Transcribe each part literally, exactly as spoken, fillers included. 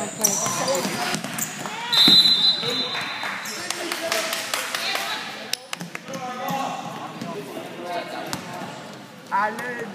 Island.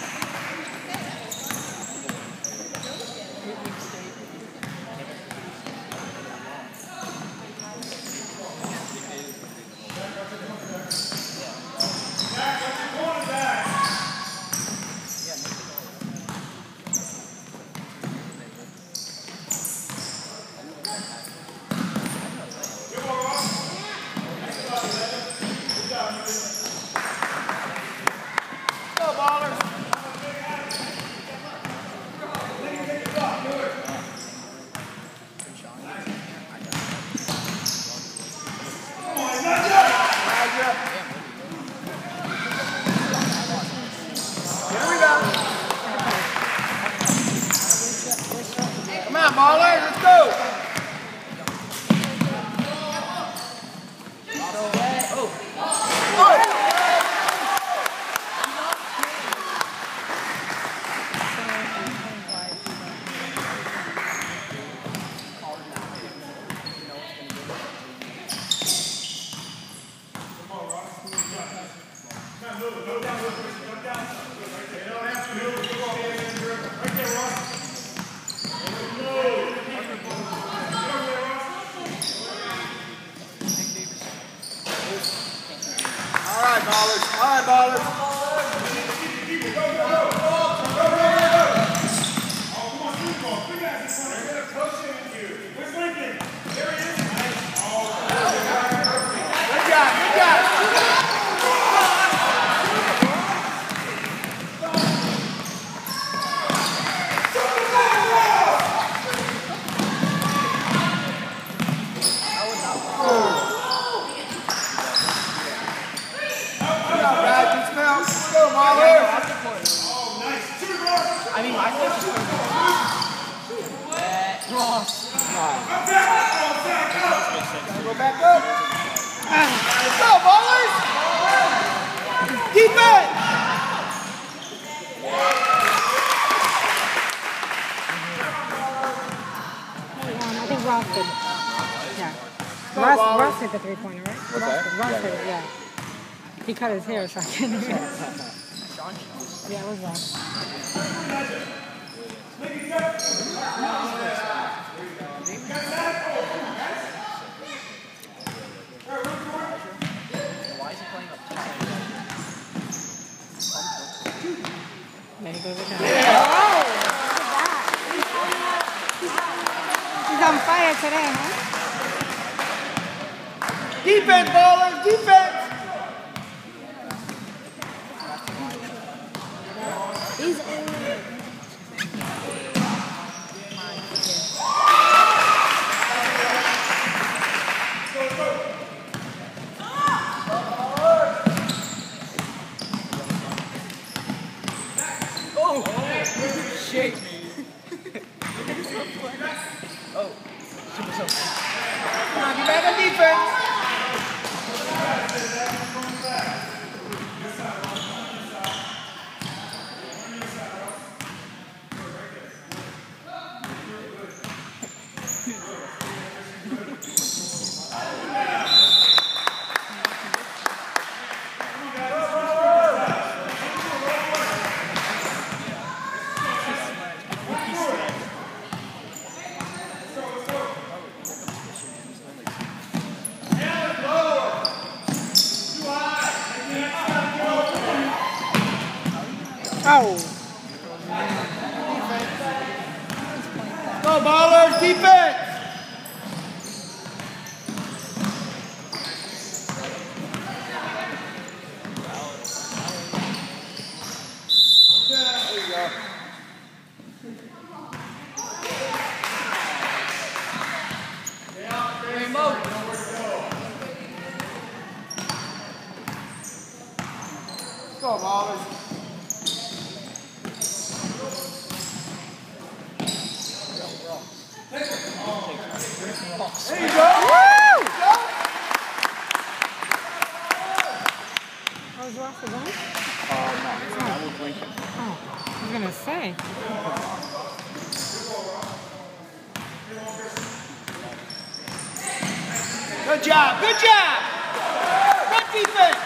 The three-pointer, right? What's Ross, that? Ross yeah, yeah. yeah. He cut his hair, so I can't hear it. Yeah, it was Ross. There he goes again. Yeah. Oh! He's on fire today, huh? Defense, ballers, defense! He's Oh, shit. Oh, super so. Come on, get back on defense. Oh. Go, ballers, defense! There you go. Remote. Go, ballers. There you go! Woo! How's Ross going? Uh, no, it's not. I was Lincoln. Oh, I was going to say. Good job, good job! Good defense!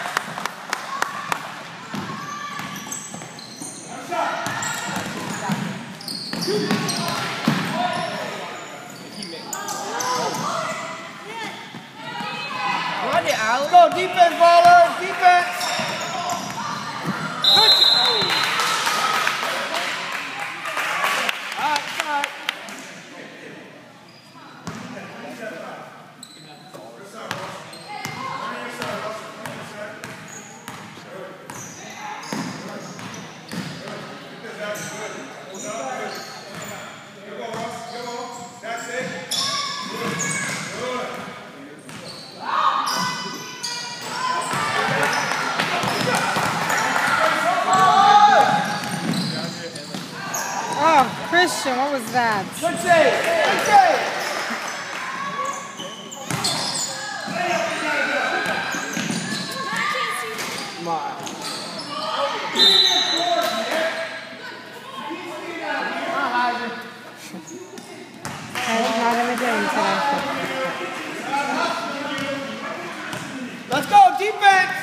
Run it out. Let's go, defense, ballers, defense! Good job! All right, all right. Oh, Christian, what was that? Good save, good save! Come on. That's not in the game today. Let's go, defense!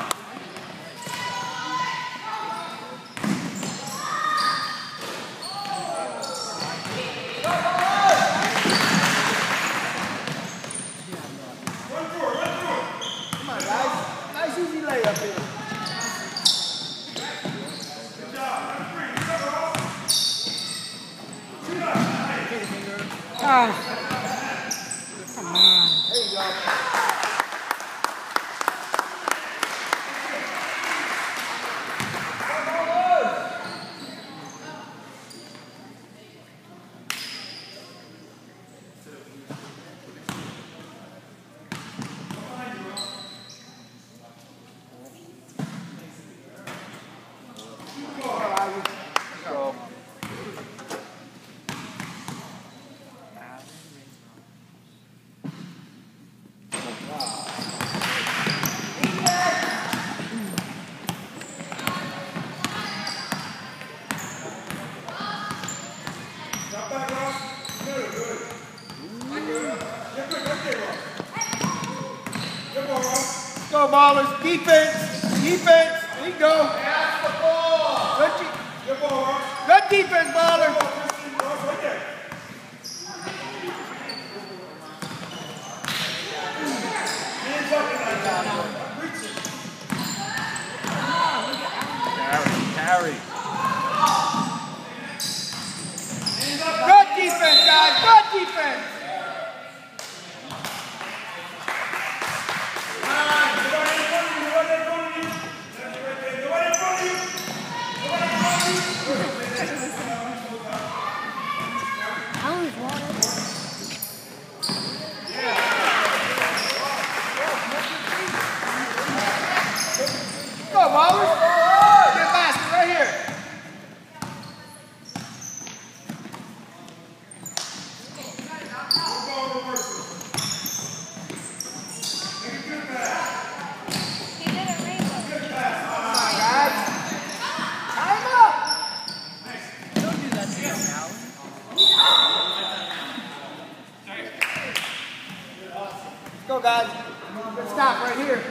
Come on, guys. Nice easy layup here. Oh, come on. There you go. Go. Go, ballers. Defense. Defense. There you go. Good, de good defense, baller. Carry, carry. Good defense, guys. Good defense. Go, ballers. Get a basket right here. Go, guys. Good stop right here.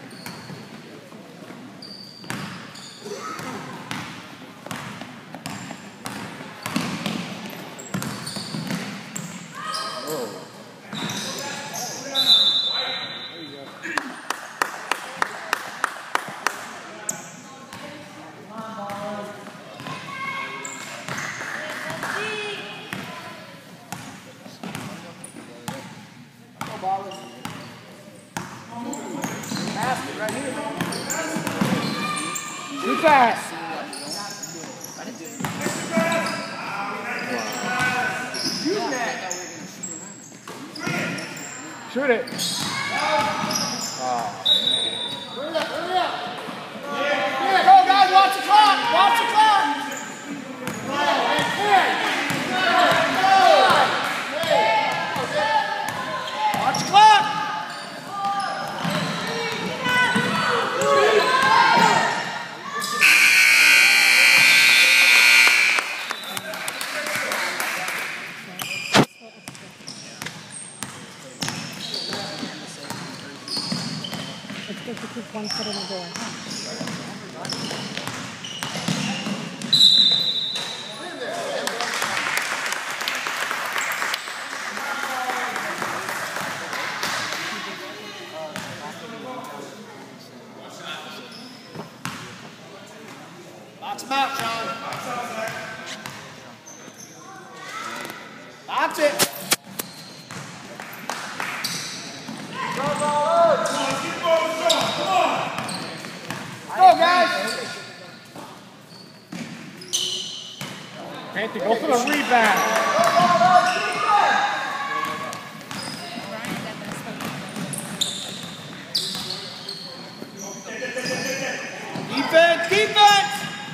Basket right here. Too fast. Shoot that. Shoot it. Hurry up, hurry up. Here, go, guys. Watch the clock. Watch the clock. Watch the clock. one foot in the door. Box him out, Sean. Box it. Go, guys! Anthony, go for the rebound. Defense, defense!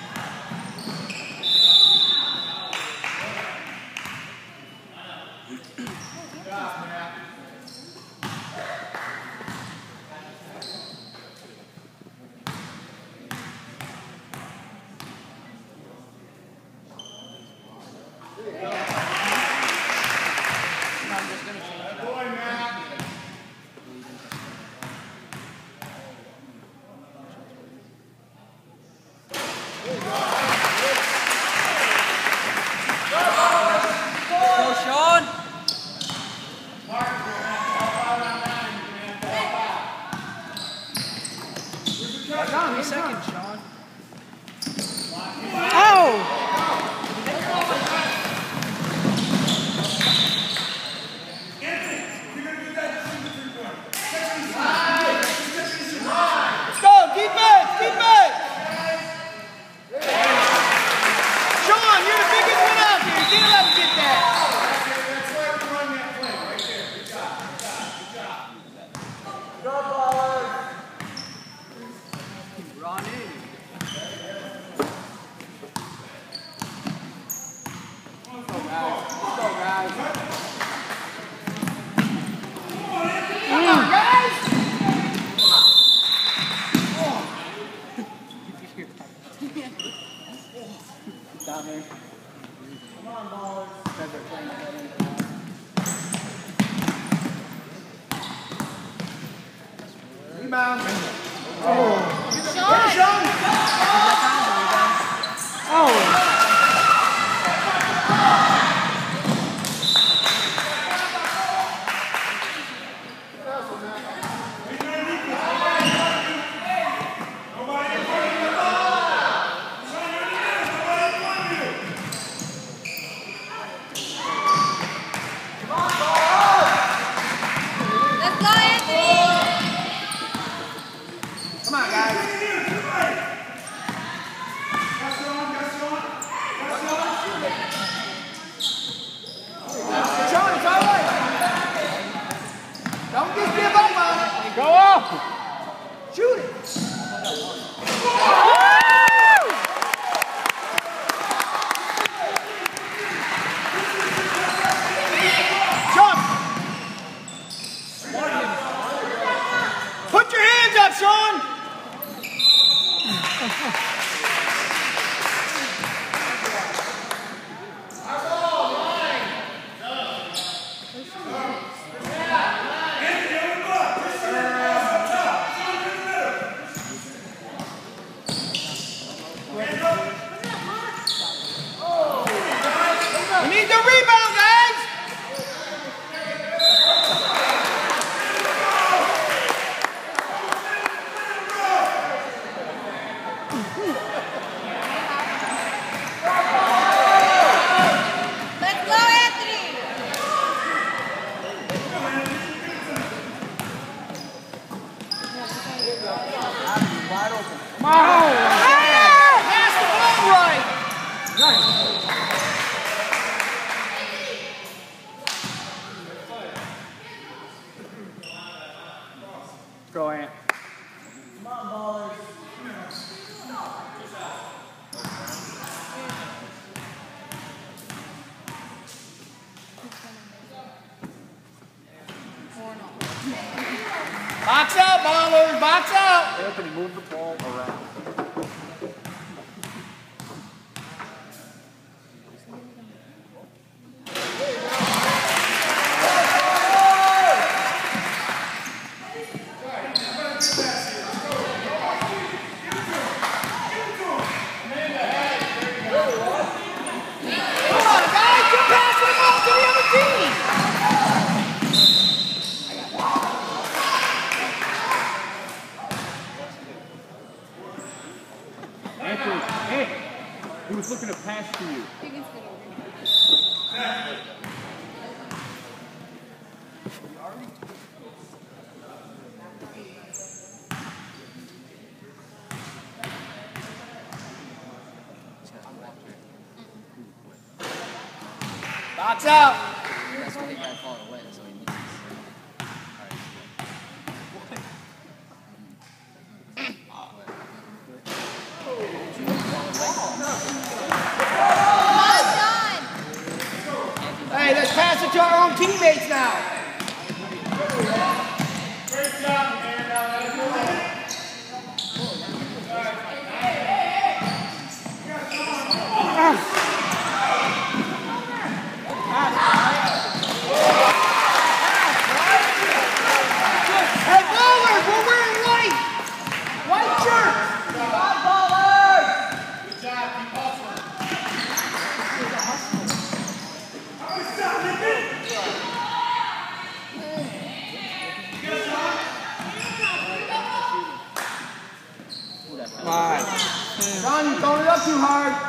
Second, Sean. Oh! Let's go, defense, defense! Sean, you're the biggest one out there. You can't let him get that. Ronnie. Let's go, guys. Let's go, guys. Come on, guys! Down there. Come on, ballers. Guys are playing together. Rebound. Oh! Sean! Sean! Oh! Come on, guys. Sean, it's all right. Don't just give up on it. Go up. Shoot it. Sean. Put your hands up, Sean. We need the rebound, guys! Let's go, Anthony! Wide open. Come on. Pass the ball right! Go, Ant. Come on, ballers. Box out, ballers, box out! Anthony, move the ball around. pass to you. Box out. That's why he got far away, so he misses. Hey, let's pass it to our own teammates now. Great job, man. Now let him go. Hey, ballers, we're wearing white. White shirts. Ballers. Good job. Keep hustling. Come on. Son, you're throwing it up too hard.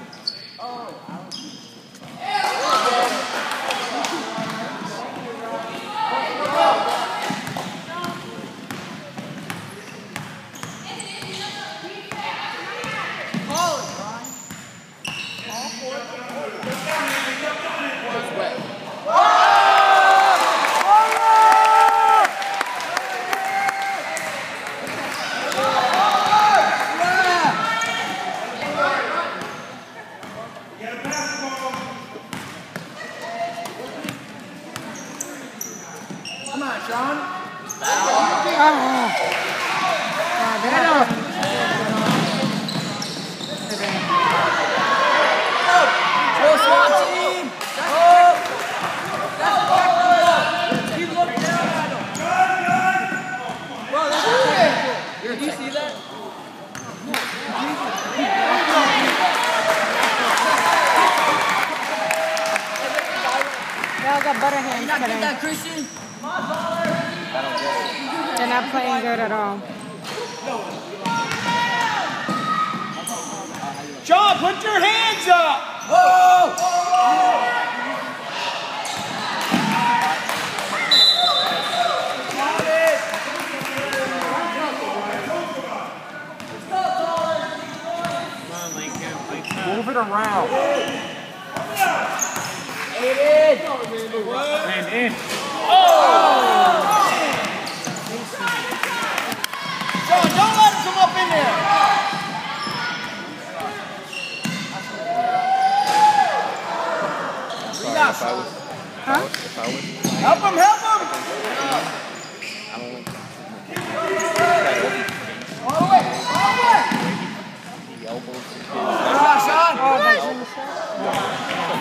Come on, Sean. Oh. Ah, Head up. Go, SWAT team. Keep looking down at him. Bro, that's it. Did you see that? They all got butter hands today. That Christian? They're not playing good at all. Sean, put your hands up. Oh! Move it around. And in. Sean, don't let him come up in there. Sorry, if I was, Huh? if I was, Help him, help him. I don't want All the way, all the way. the elbows. Good job, Sean. Oh, that's in the show.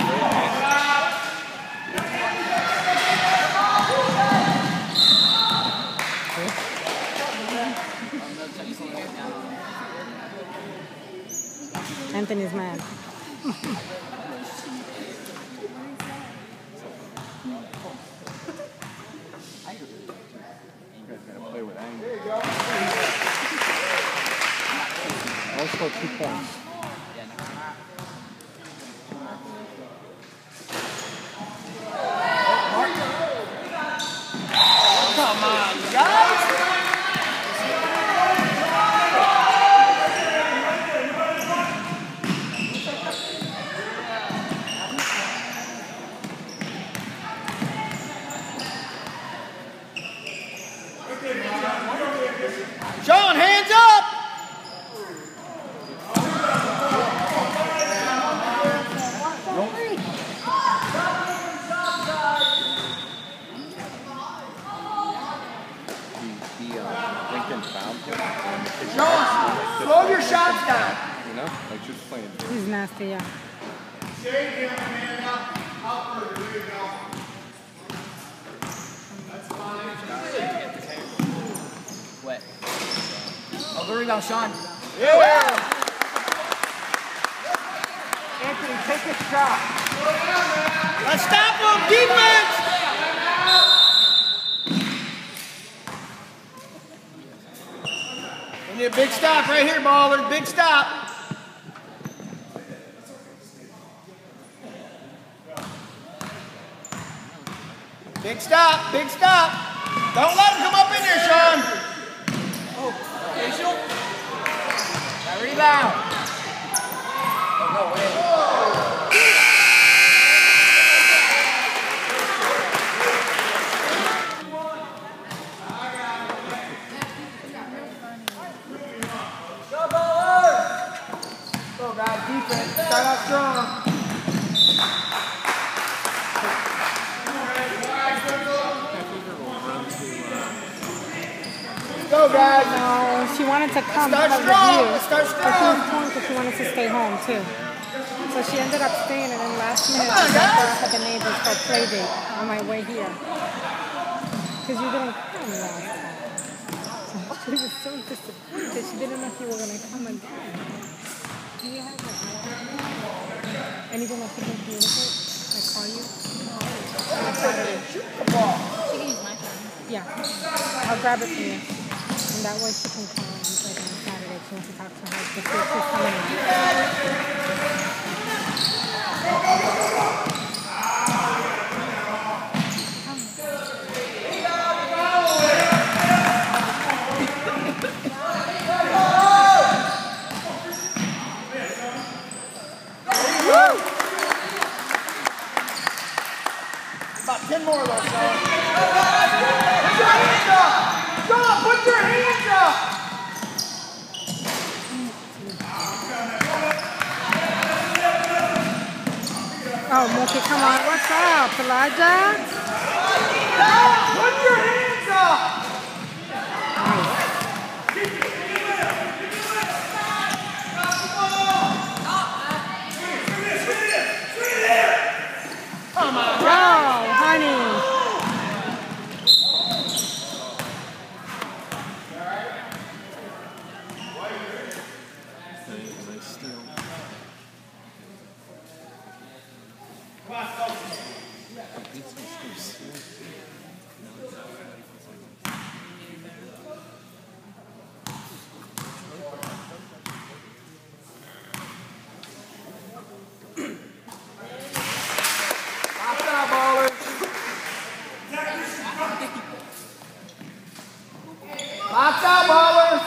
Anthony's mad. Play with anger. I'll score two points. Come on, guys. Sean, hands up! The, the uh, Lincoln found him. Sean, slow your shots down. You know, like just playing. He's nasty, yeah. Shade him, man. Out, out further. There you go. That's fine. Wet. Oh, good rebound, Sean. Yeah. Anthony, take a shot. Let's stop him. Defense. We need a big stop right here, baller. Big stop. Big stop, big stop. Don't let him come up in there, Sean. Oh, facial. Now rebound. Oh, no way. Go, guys, defense. Start out strong. Go, guys. No, she wanted to come Start because strong. of you. Let's start But she strong. was torn because she wanted to stay home too. So she ended up staying, and then last minute Come on, I dropped her guys. off at the neighbors for a play date on my way here. Because you didn't come last time. She was so disappointed. She didn't know if you were going to come again. Do you have it? And you don't know if you can communicate? I call you? On Saturday. Shoot the ball. She can use my phone. Yeah. I'll grab it from you. And that way she can call on like on Saturday. She wants to talk to her to see if she's coming in. About ten more of those, Sean. Put your hands up! Sean, put your hands up! Oh, Mookie, come on. What's up, Elijah? Put your hands up! Come on, Go, honey. Box out, ballers. Box out, ballers.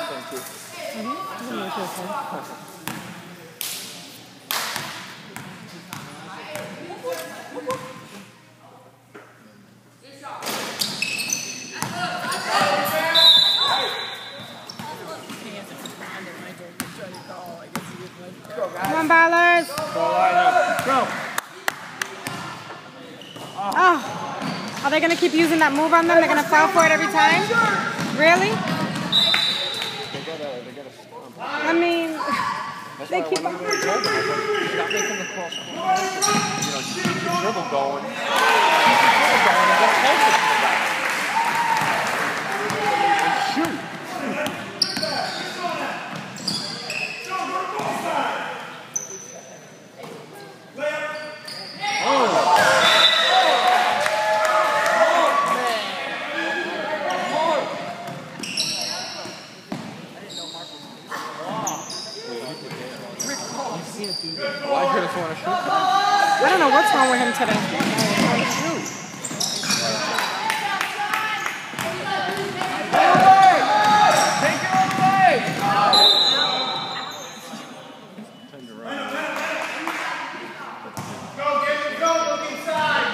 Come on, ballers. Go. Oh, are they going to keep using that move on them? They're going to fall for it every time? Really? They gotta, they gotta stop. I mean, That's they why keep when on. we were told about it, stop making the cross court. You know, keep your dribble going. Keep your dribble going and get closer to the guy. And shoot. Elijah doesn't want to shoot today. I don't know what's wrong with him today. Take your own way. Go, get it, go, look inside.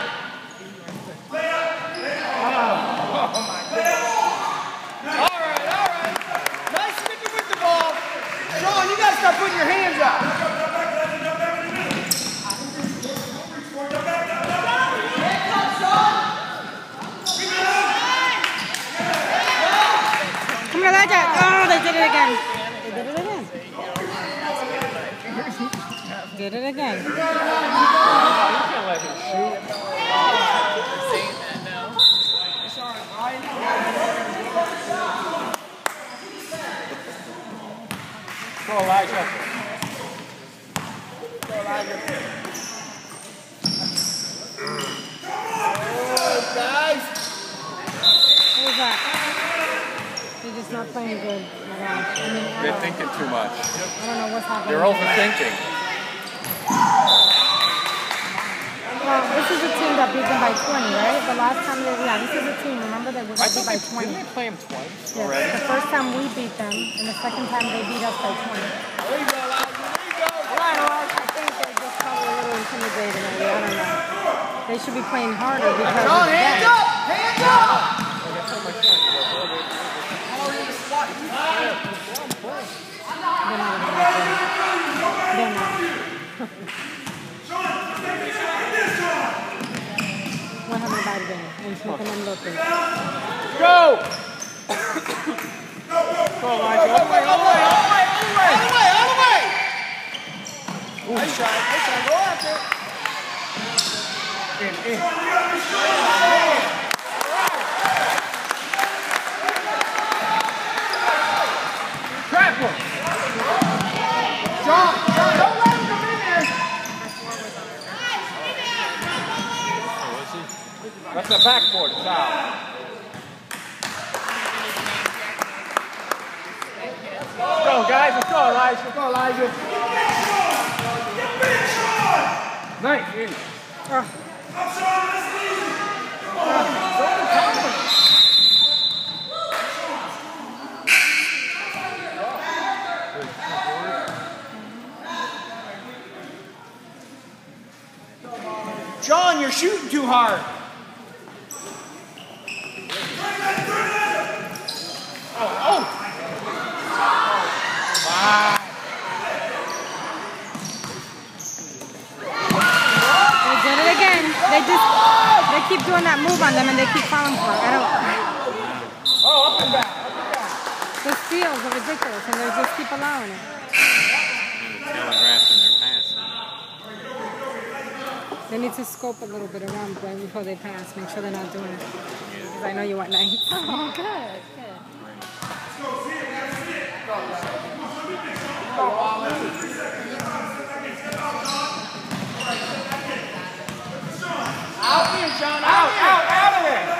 All right, all right. Nice sticking with the ball. Sean, you gotta start putting your hands up. Come on, Elijah. Oh, they did it again. They did it again. Did it again. You can't let him shoot. Go, Elijah. Go, Elijah. Guys. What was that? They're just not playing good at all. I mean, at They're all. thinking too much. I don't know what's happening. They're overthinking. Well, this is a team got beat them by twenty, right? The last time they, yeah, this is a team. Remember they were I beat thought by they, twenty. didn't they play him twice Yes. already? The first time we beat them, and the second time they beat us by twenty. There you go, Elijah. There you go. Right, well, I think they're just probably a little intimidated. Maybe. I don't know. They should be playing harder because. John, of hands that. up! Hands up! Like I told my son, you know, bro, they- how are you to squat? You can't. You're on play. They're not even that good. They're not. What happened about it then? And smoking them looking. Go! Go, Elijah. All the way, all the way, all the way, all the way. All the way, all the way! Nice shot, nice shot. Go after it. In, in. Trap him. John, John, don't let him come in there. That's the backboard. It's out. Let's go, guys. Let's go, Elijah. Let's go, Elijah. Nice. In. John, you're shooting too hard. Oh, oh. Wow. They did it again. They just they keep doing that move on them and they keep falling for it. I don't. Oh, up and back. Up and back. The steals are ridiculous and they just keep allowing it. Telegraphing their passing. They need to scope a little bit around right before they pass. Make sure they're not doing it. Because I know you want nights. Oh, good, good. Out here, John. Out, out, out of there.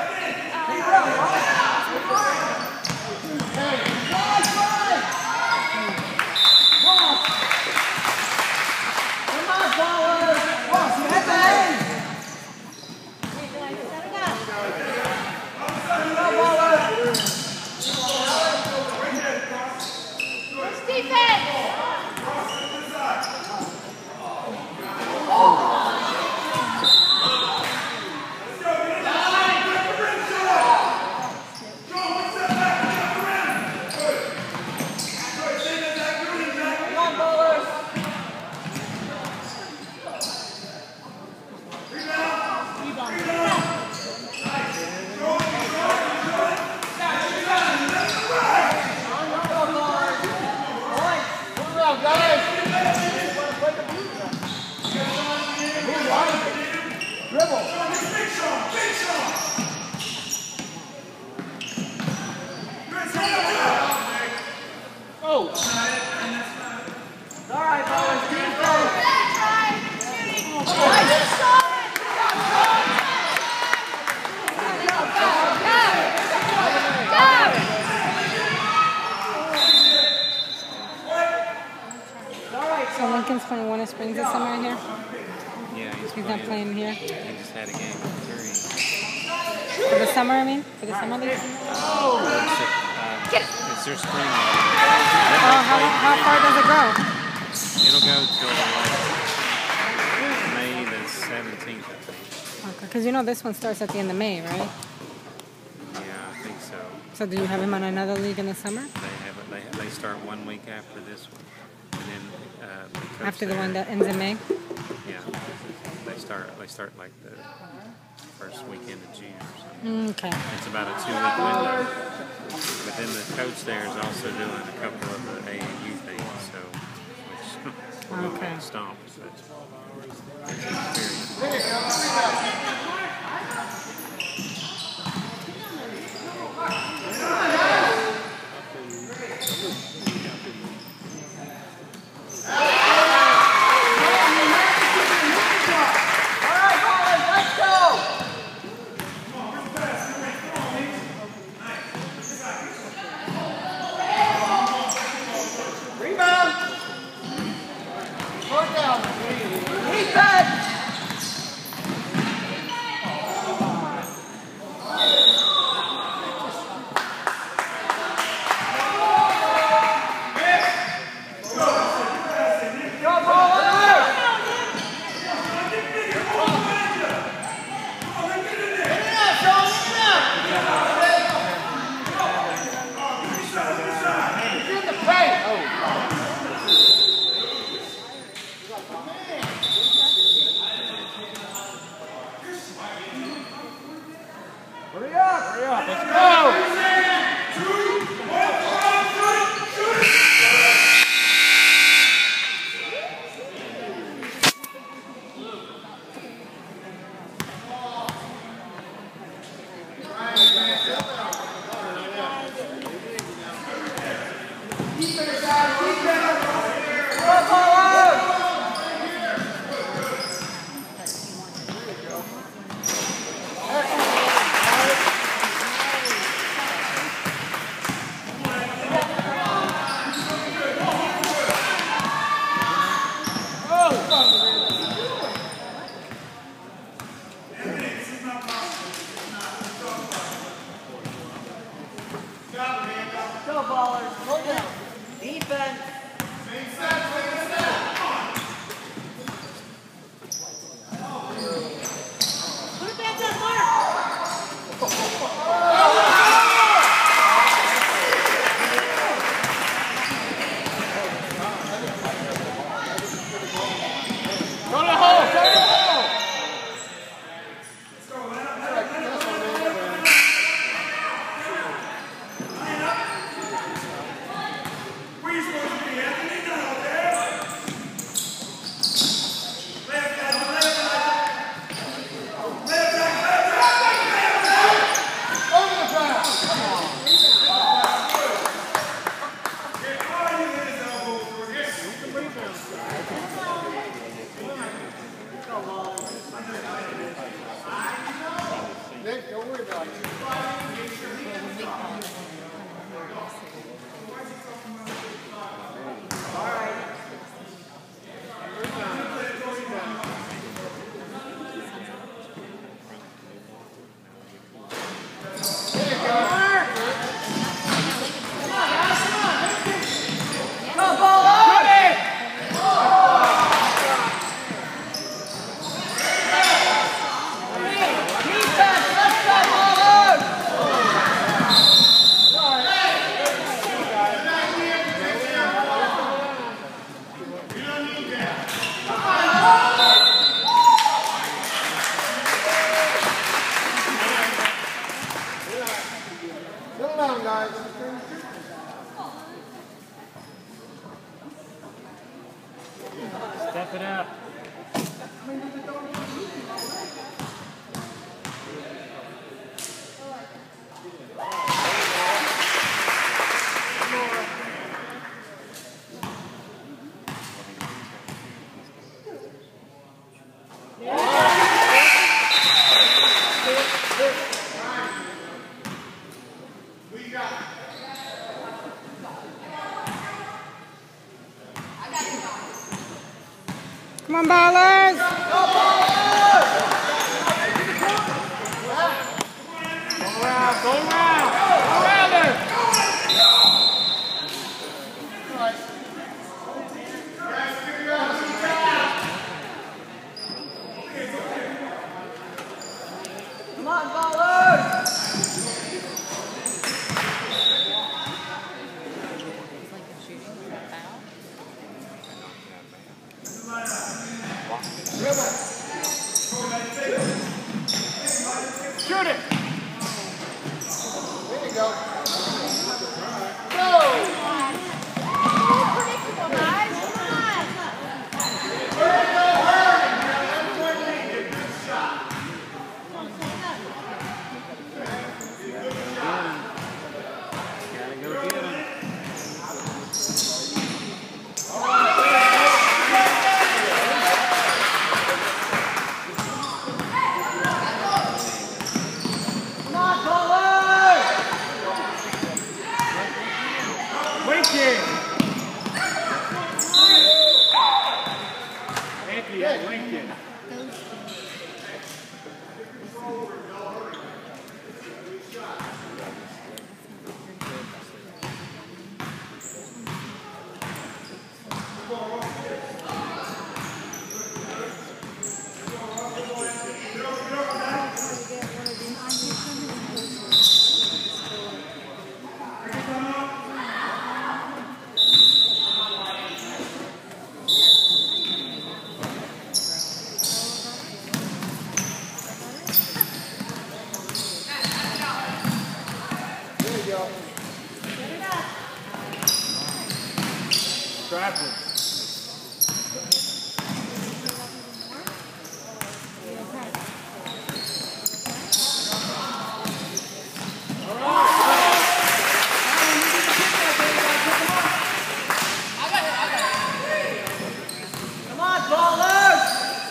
So Lincoln's playing Warner Springs this summer in here? Yeah, he's, He's not playing here? He just had a game with three. For the summer, I mean? For the summer league? Oh, it's, uh, it's their spring league. Oh, how, how far does it go? It'll go till like May the seventeenth, I think. Okay, because you know this one starts at the end of May, right? Yeah, I think so. So do you have him on another league in the summer? They have it. They, they start one week after this one, and then uh, the coach After the there- one that ends in May? Yeah, they start. They start like the first weekend of June or something. Okay. It's about a two-week window. But then the coach there is also doing a couple of the A A U things, so which we're going Okay. to stomp. But it's an experience. Rebound. Fourth down. Step it up. Come on, ballers! Go around, go around! Go around there! Come on, ballers! Shoot it! There you go. Predictable, guys. Come on. Gotta go get him. Come on, ballers! Lincoln! Anthony at Lincoln. Traffic. Come on, ballers!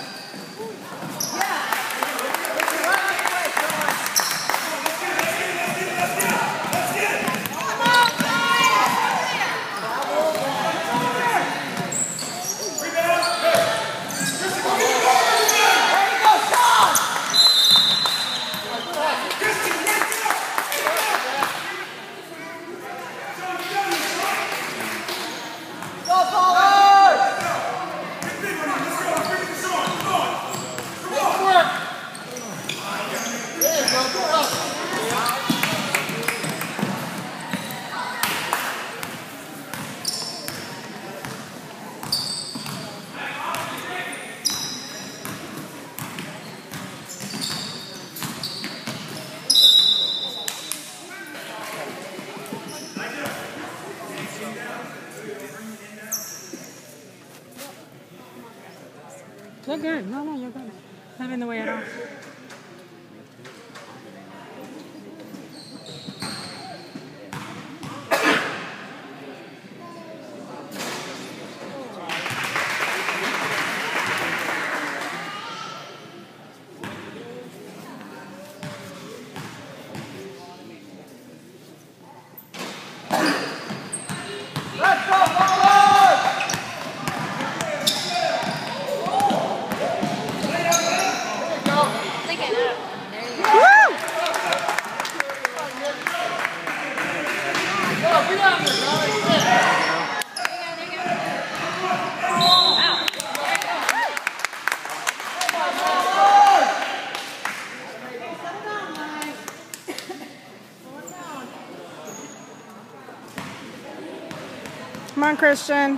You're good. No, no, you're good. Not in the way at all. on, Christian.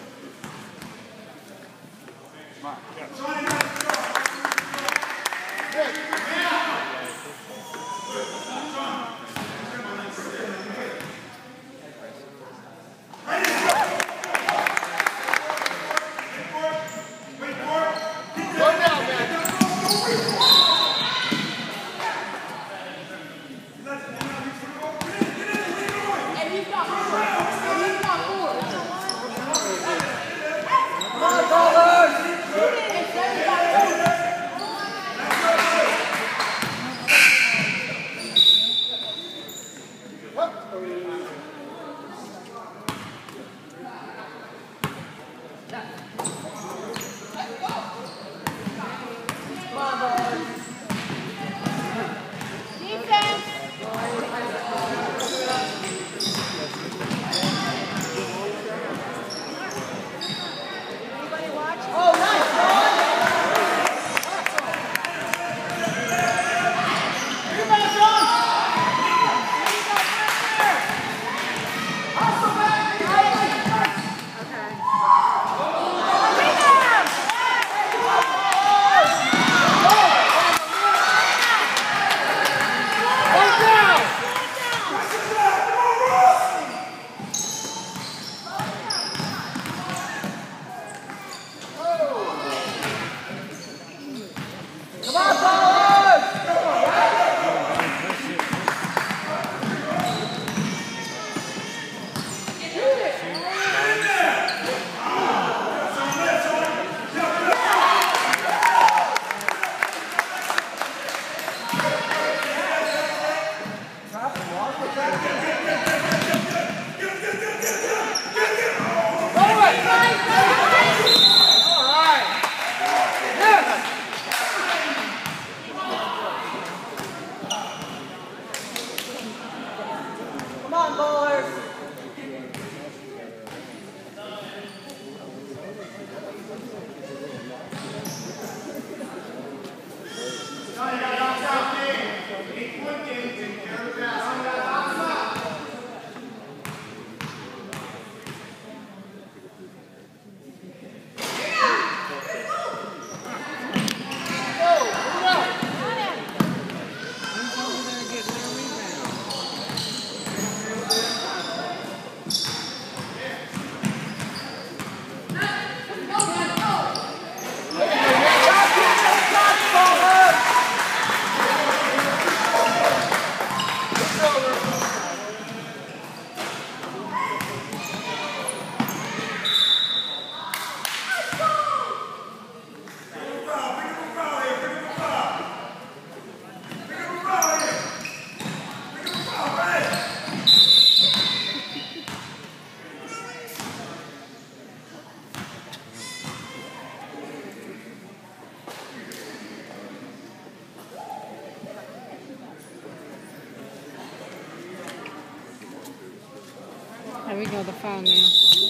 Here we go, the foul now.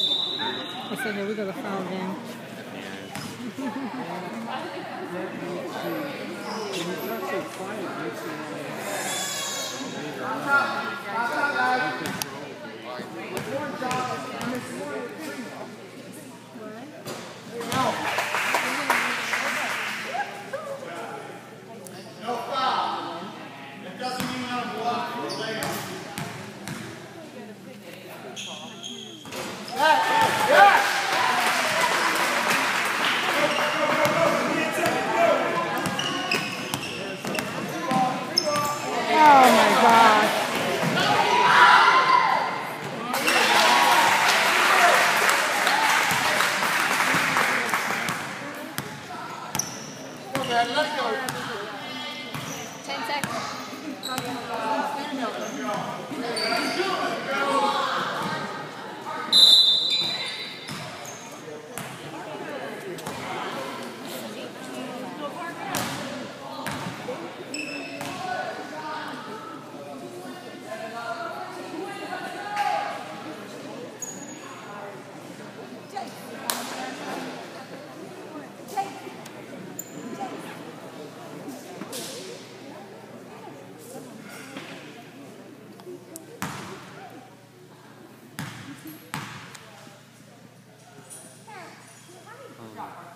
I said, here we go, the foul again. No foul. It doesn't mean I'm blocked for a layup. Oh my God. Ten seconds. know.